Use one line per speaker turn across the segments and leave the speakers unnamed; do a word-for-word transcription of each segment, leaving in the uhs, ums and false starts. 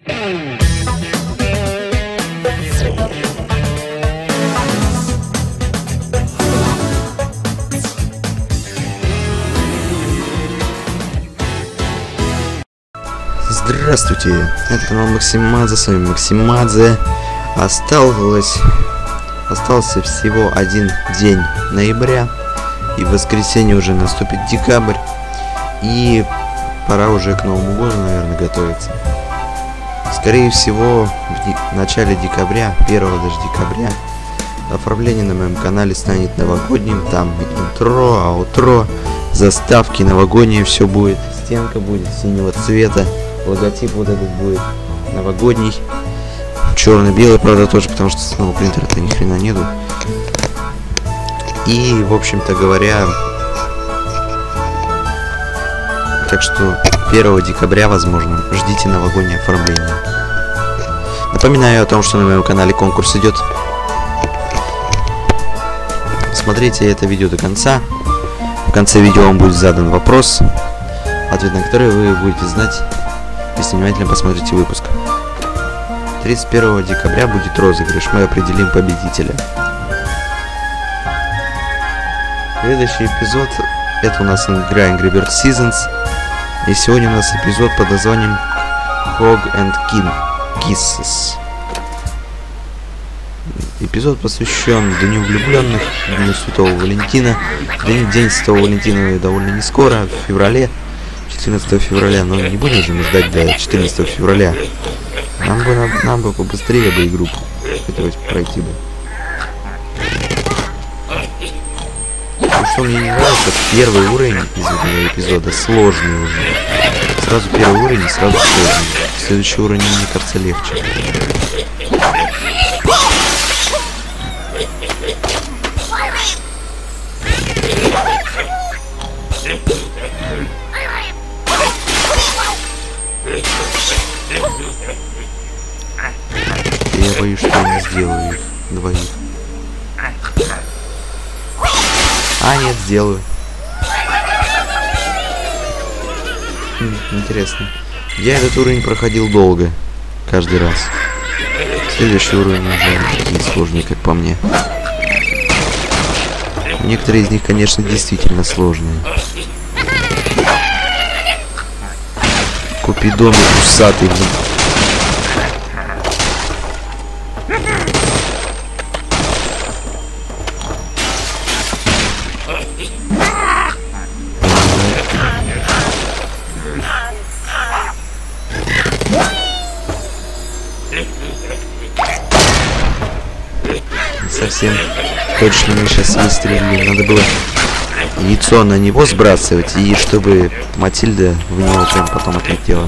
Здравствуйте, это канал Максимадзе, с вами Максимадзе. Осталось, остался всего один день ноября, и в воскресенье уже наступит декабрь, и пора уже к Новому году, наверное, готовиться. Скорее всего, в начале декабря, первого даже декабря, оформление на моем канале станет новогодним, там интро, аутро, заставки новогодние, все будет, стенка будет синего цвета. Логотип вот этот будет новогодний, черно-белый, правда, тоже, потому что снова принтера-то ни хрена нету. И, в общем-то говоря, так что первого декабря, возможно, ждите новогоднее оформление. Напоминаю о том, что на моем канале конкурс идет. Смотрите это видео до конца. В конце видео вам будет задан вопрос, ответ на который вы будете знать, если внимательно посмотрите выпуск. тридцать первого декабря будет розыгрыш, мы определим победителя. Следующий эпизод — это у нас игра Angry Birds Seasons. И сегодня у нас эпизод под названием Hog and King Kisses. Эпизод посвящен Дню влюбленных, Дню Святого Валентина. День, День Святого Валентина довольно не скоро, в феврале. четырнадцатого февраля, но не будем же мы ждать до четырнадцатого февраля. Нам бы, нам, нам бы побыстрее бы игру хотелось пройти бы. И что мне не нравится, первый уровень из этого эпизода сложный уже. Сразу первый уровень, сразу сложный. Следующий уровень, мне кажется, легче. Я боюсь, что я не сделаю их двоих. А, нет, сделаю. Хм, интересно. Я этот уровень проходил долго. Каждый раз. Следующий уровень уже не сложный, как по мне. Некоторые из них, конечно, действительно сложные. Купидон усатый. Совсем точно мы сейчас выстрелили. Надо было яйцо на него сбрасывать, и чтобы Матильда в него прям потом отлетела.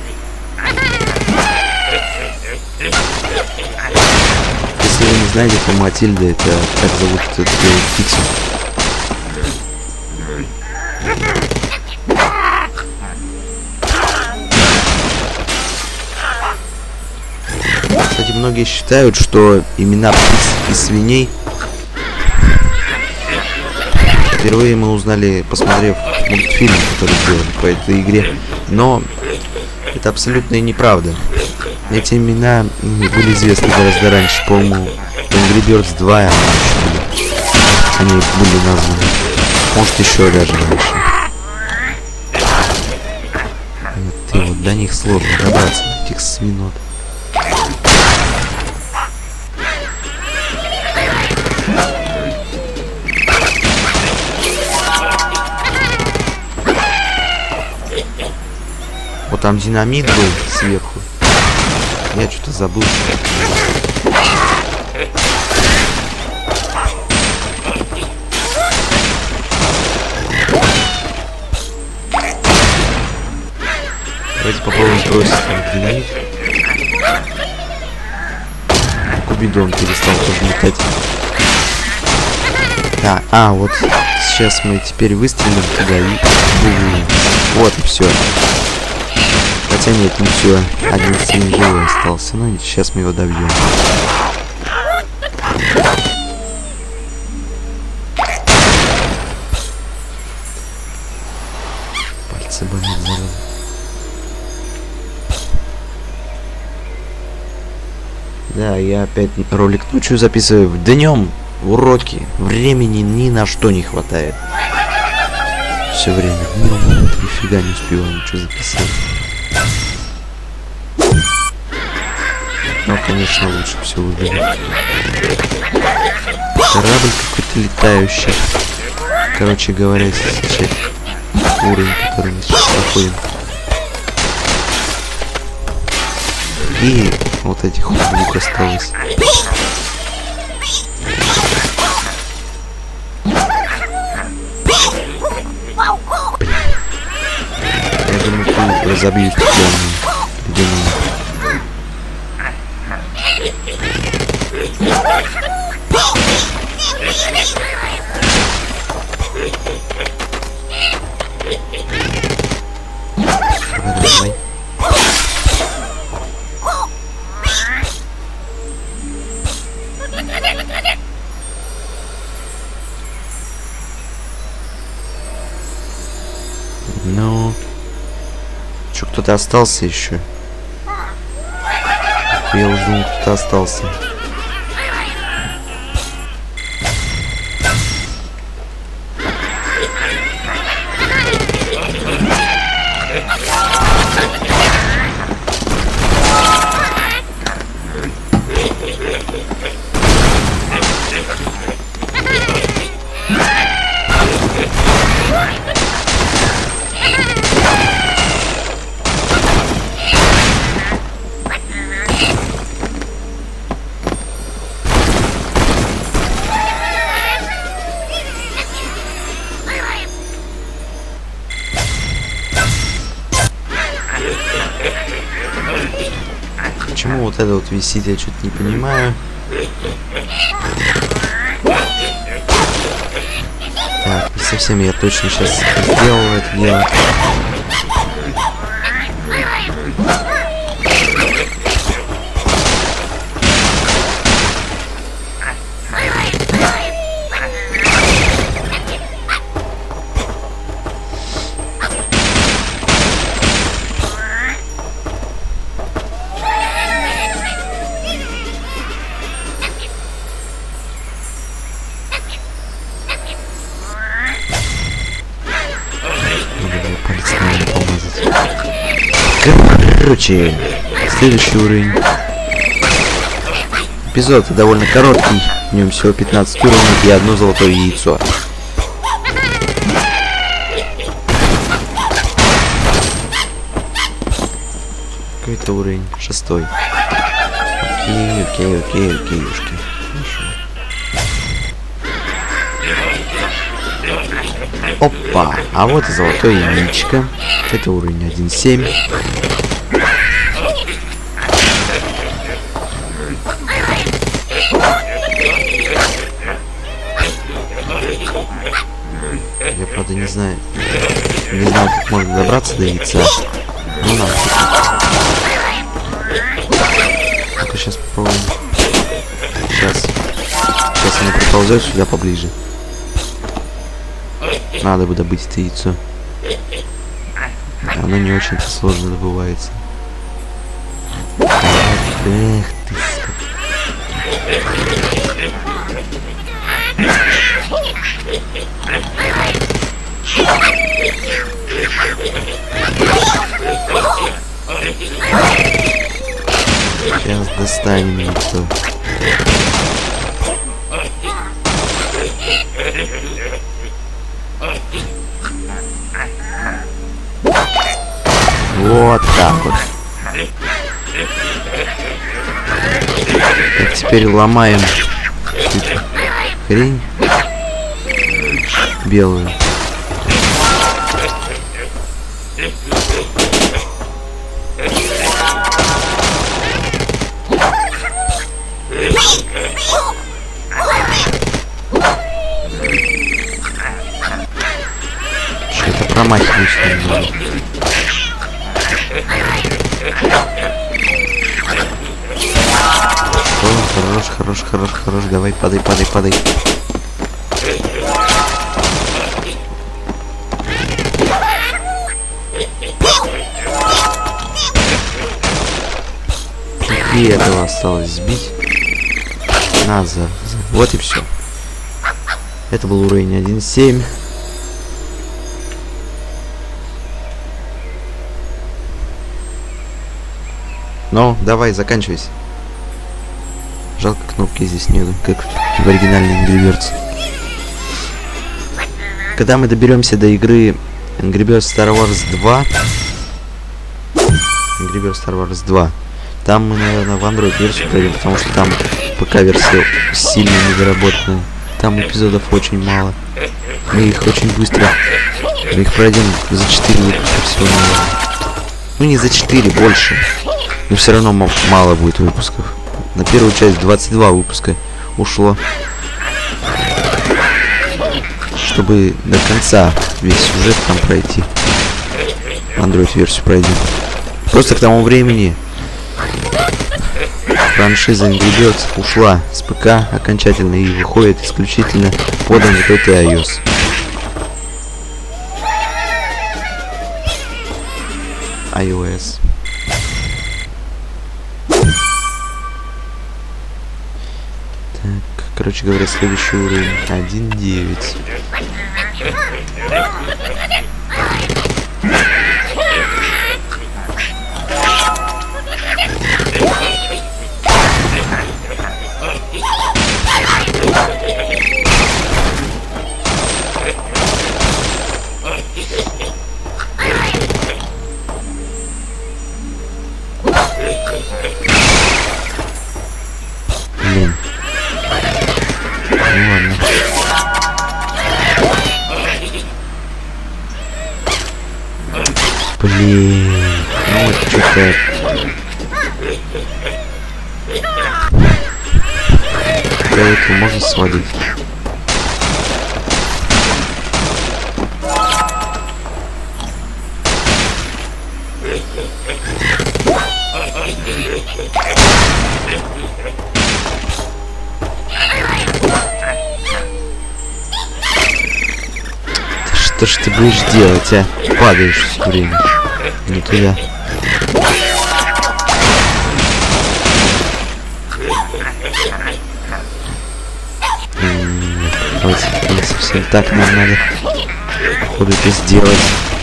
Если вы не знаете, то Матильда — это как зовут эту птицу. Кстати, многие считают, что имена птиц и свиней впервые мы узнали, посмотрев мультфильм, который сделали по этой игре. Но это абсолютно неправда. Эти имена были известны гораздо раньше. По-моему, Angry Birds два они были названы. Может, еще даже раньше. Ты вот до них сложно добраться, до этих свинот. Вот там динамит был сверху. Я что-то забыл. Давайте попробуем бросить там динамит. Купидон перестал тоже летать. Да, а, вот сейчас мы теперь выстрелим туда и... Вот и все. Хотя нет, не все. Один свин живой остался. Ну, сейчас мы его добьем. Пальцы болят, зараза. Да, я опять ролик ночью записываю. Днем уроки. Времени ни на что не хватает. Все время. Днем нифига не успеваю ничего записать. Но, конечно, лучше все выглядит. Корабль какой-то летающий. Короче говоря, сейчас уровень, который мы сейчас проходим. И вот этих лук осталось. Я думаю, ты разобьюсь прямо. Давай. Ну, что, кто-то остался еще? Я уже думал, кто-то остался. Почему вот это вот висит, я что-то не понимаю. Так, не совсем я точно сейчас сделал это дело. Короче, следующий уровень. Эпизод довольно короткий, в нем всего пятнадцать уровней и одно золотое яйцо. Какой-то уровень шестой. Окей, окей, окей, окей, ушки. Опа, а вот и золотое яичко. Это уровень один семь. Я, правда, не знаю, не знаю, как можно добраться до яйца. Ну, надо. Ну-ка, сейчас попробуем. Сейчас. Сейчас оно приползет сюда поближе. Надо бы добыть это яйцо. Оно не очень-то сложно добывается. Эх ты, сейчас достанем яйцо. Вот так вот. Так, теперь ломаем эту хрень белую. Что-то промахиваюсь немного. О, хорош, хорош, хорош, хорош. Давай, падай, падай, падай. Три этого осталось сбить. Назад. Вот и все. Это был уровень один семь. Ну, давай, заканчивайся. Жалко, кнопки здесь нету, как в оригинальной Angry Birds. Когда мы доберемся до игры Angry Birds Star Wars два, Angry Birds Star Wars два, там мы, наверное, в Android версию пройдем, потому что там ПК-версия сильно недоработанная. Там эпизодов очень мало. Мы их очень быстро. Мы их пройдем за четыре выпуска всего, наверное. Ну не за четыре, больше. Но все равно мало будет выпусков. На первую часть двадцать два выпуска ушло. Чтобы до конца весь сюжет там пройти. Android-версию пройдем. Просто к тому времени франшиза Angry Birds ушла с ПК окончательно и выходит исключительно под Android и iOS. iOS. Так, короче говоря, следующий уровень один девять. Блин. Ну ладно. Блин. Ну вот что-то... До этого можно сводить. Что ж ты будешь делать, а? Падаешь все время. Не туда. М-м-м, давайте, не совсем так нам надо. Походу это сделать.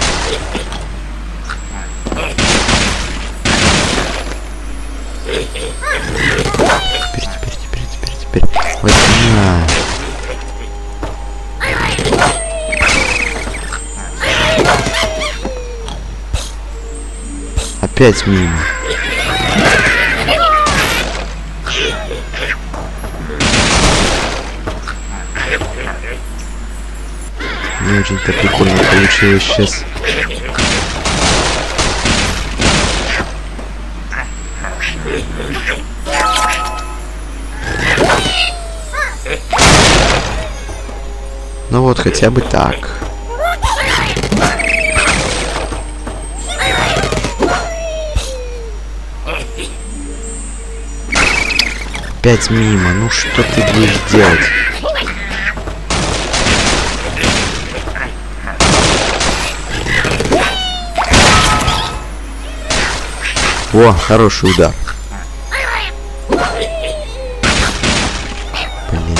Теперь, теперь, теперь, теперь, теперь. Вот на. Опять мимо. Не очень-то прикольно получилось сейчас. Ну вот, хотя бы так. Опять мимо. Ну что ты будешь делать? О, хороший удар. Блин.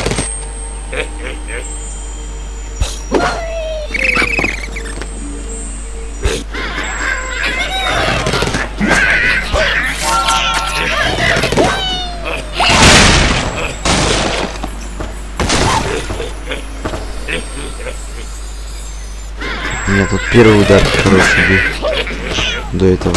У меня тут первый удар хороший был до этого.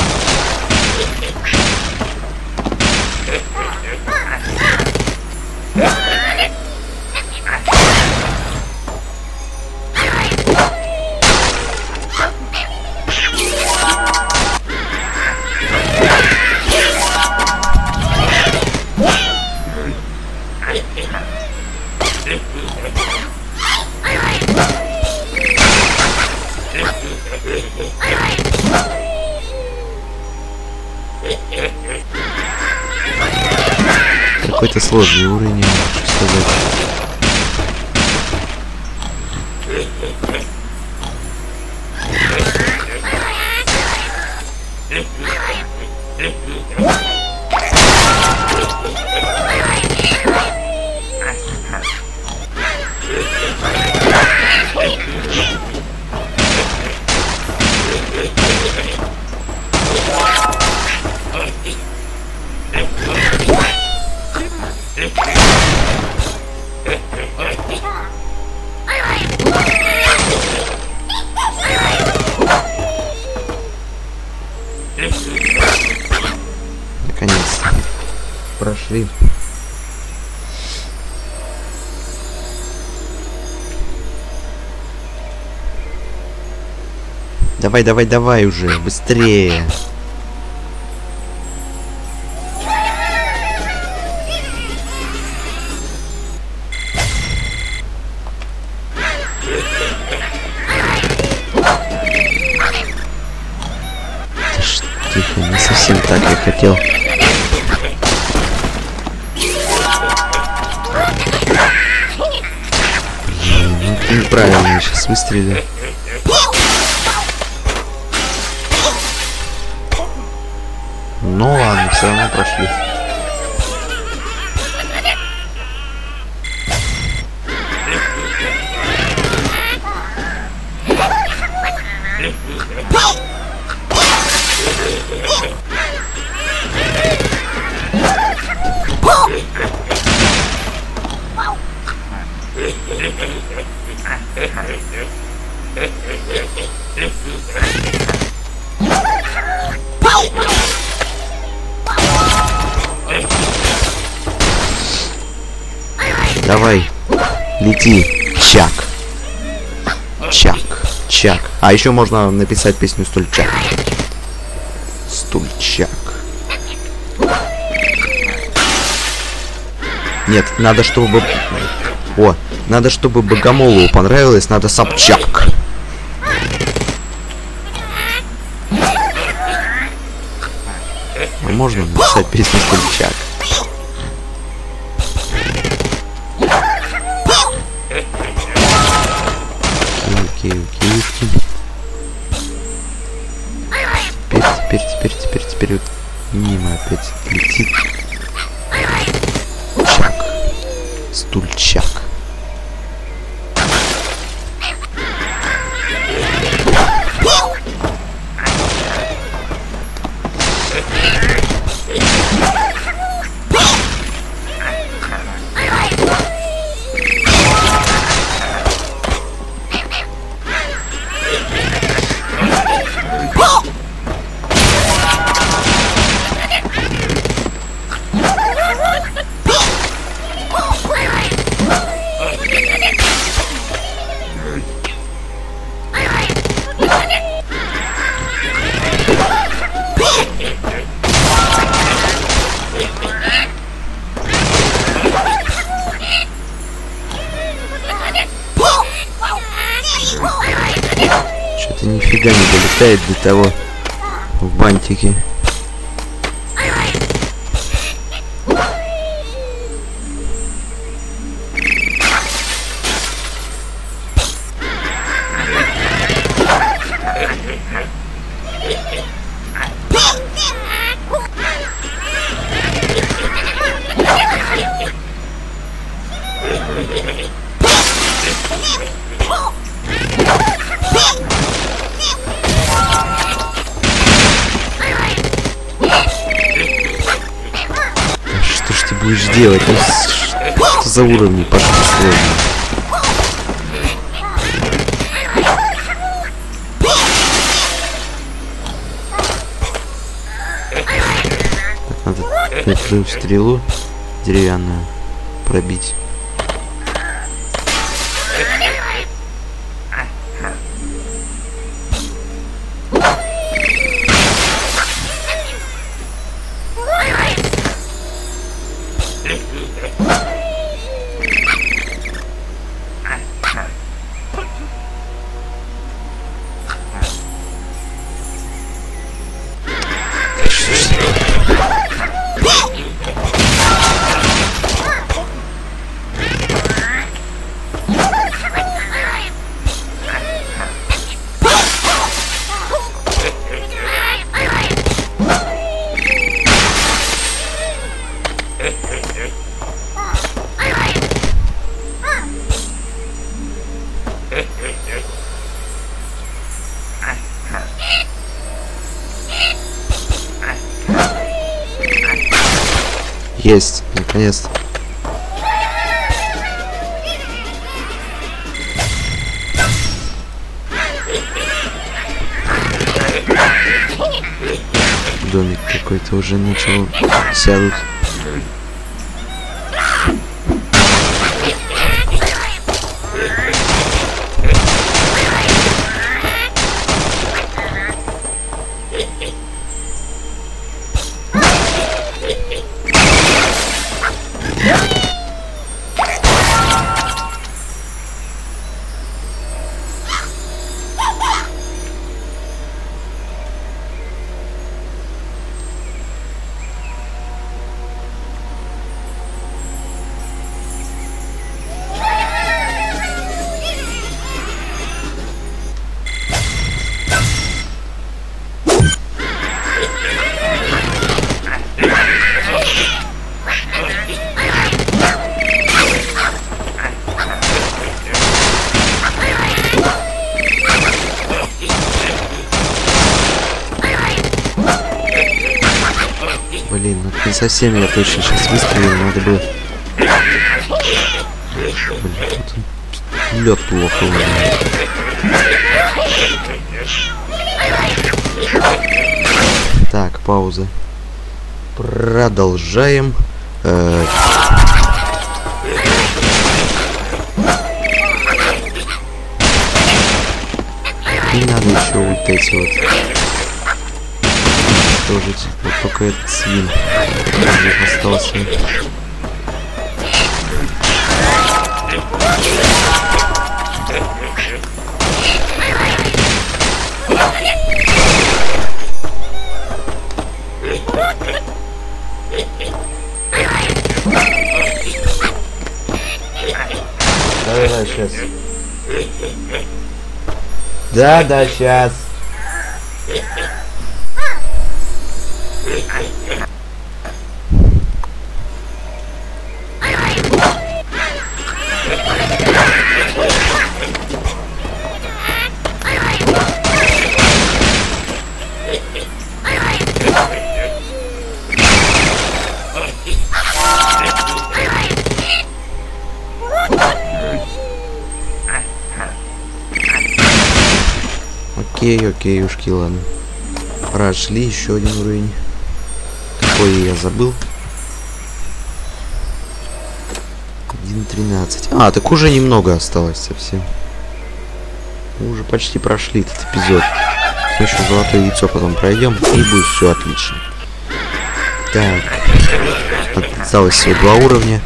Какой-то сложный уровень, не могу сказать. прошли. Давай, давай, давай уже, быстрее. Тихо, не совсем так я хотел. Блин, ну ты неправильно, я сейчас выстрелю. Ну ладно, все равно прошли. Давай, лети, Чак. Чак, Чак. А еще можно написать песню Стульчак. Стульчак. Нет, надо, чтобы... О, надо, чтобы Богомолову понравилось, надо Собчак. А можно написать песню Стульчак? Окей, окей, окей. Теперь, теперь, теперь, теперь, теперь вот мимо опять летит. Чак. Стульчак. Что-то нифига не долетает до того в бантике. Что ж ты будешь делать? Ну, что за уровни пошли сложно? Так, надо эту стрелу деревянную пробить. Есть, наконец-то. Домик такой. какой-то уже начал сядут. Блин, ну не совсем я точно сейчас выстрелил, надо было... Блин, тут лед плохо уже. Так, пауза. Продолжаем. Э И надо еще вот эти вот уничтожить. Вот только этот свин остался. Давай, давай, сейчас. Да, да, сейчас. Окей, окей, ушки, ладно. Прошли еще один уровень. Какой я забыл? один тринадцать. А, так уже немного осталось совсем. Мы уже почти прошли этот эпизод. Мы еще золотое яйцо потом пройдем, и будет все отлично. Так. Осталось всего два уровня.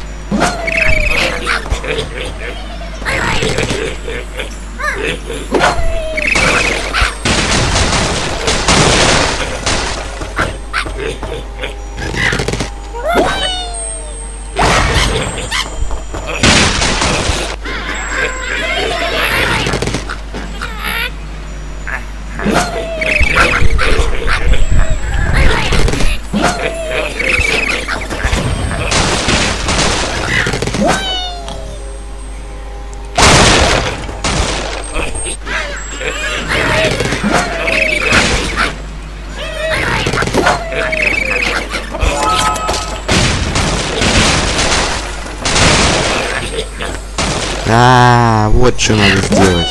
А, вот что надо сделать.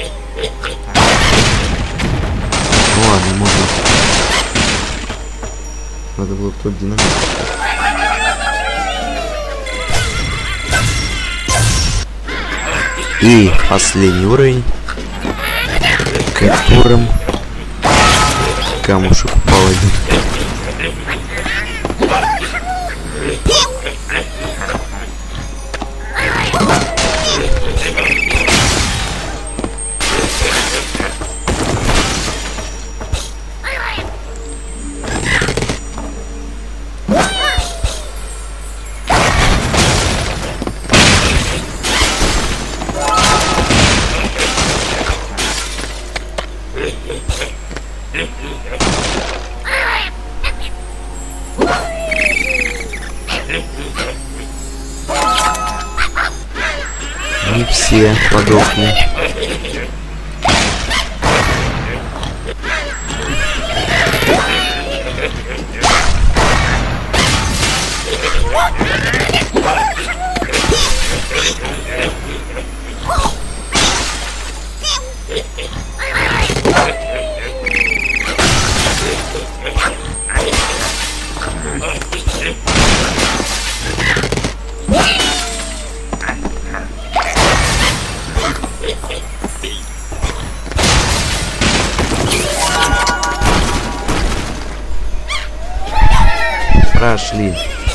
Ладно, можно. Надо было кто-то динамит. И последний уровень, которым камушек упал один. Не все подохли. Прошли.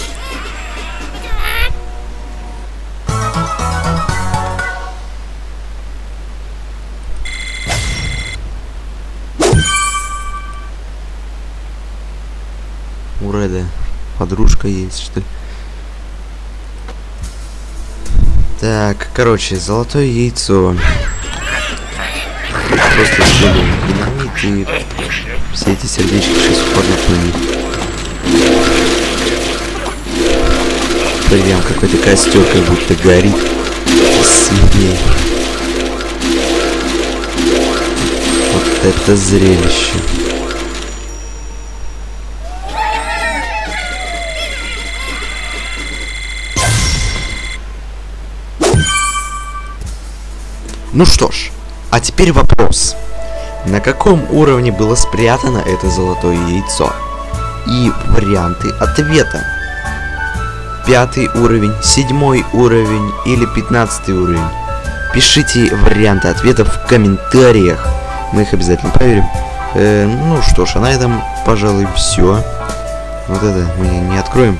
У Реда подружка есть, что ли? Так, короче, золотое яйцо. Просто сделаю динамит и все эти сердечки сейчас впадут на них. Прям какой-то костер как будто горит. Свиней. Вот это зрелище. Ну что ж, а теперь вопрос. На каком уровне было спрятано это золотое яйцо? И варианты ответа. Пятый уровень, седьмой уровень или пятнадцатый уровень? Пишите варианты ответов в комментариях. Мы их обязательно проверим. Э, ну что ж, а на этом, пожалуй, все. Вот это мы не откроем.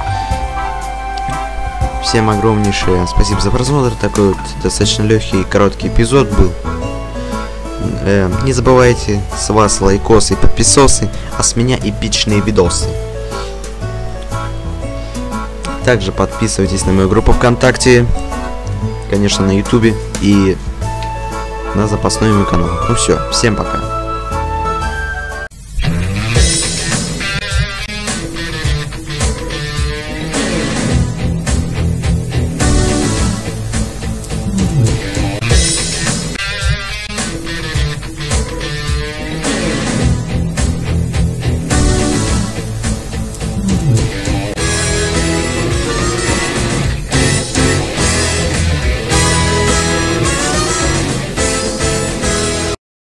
Всем огромнейшее спасибо за просмотр. Такой вот достаточно легкий и короткий эпизод был. Э, не забывайте, с вас лайкосы и подписосы, а с меня эпичные видосы. Также подписывайтесь на мою группу ВКонтакте, конечно, на Ютубе и на запасной мой канал. Ну все, всем пока.